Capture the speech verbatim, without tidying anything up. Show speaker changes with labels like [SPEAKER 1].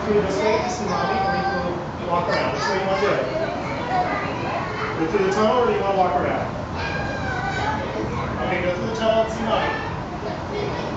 [SPEAKER 1] through this way to see mommy, or you can walk around. Which way you want to do it? Go through the tunnel, or do you want to walk around? Okay, go through the tunnel and see mommy.